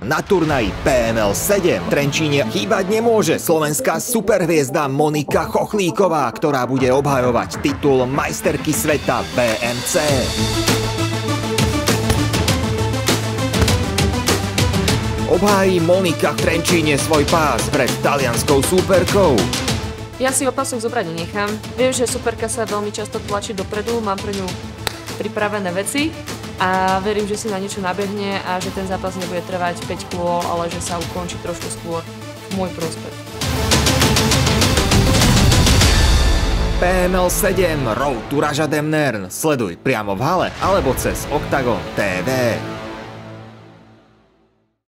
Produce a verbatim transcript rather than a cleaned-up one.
Na turnaji pé em el sedem v Trenčíne chýbať nemôže slovenská superhviezda Monika Chochlíková, ktorá bude obhajovať titul majsterky sveta bé em cé. Obhájí Monika v Trenčíne svoj pás pred talianskou súperkou. Ja si opasok zobrať nenechám. Viem, že superka sa veľmi často tlačí dopredu, mám pre ňu pripravené veci a verím, že si na niečo nabehne a že ten zápas nebude trvať päť kôl, ale že sa ukončí trošku skôr v môj prospech. pé em el sedem Road to Raja Demnern sleduj priamo v hale alebo cez Octagon té vé.